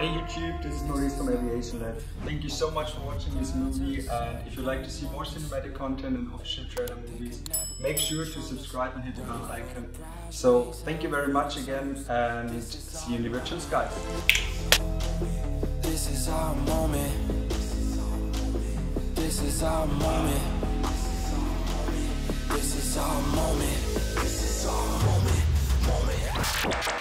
Hey YouTube, this is Maurice from Aviationlads. Thank you so much for watching this movie, and if you'd like to see more cinematic content and official trailer movies, make sure to subscribe and hit the bell icon. So thank you very much again, and see you in the virtual skies. This is our moment. This is our moment. This is our moment. This is our moment.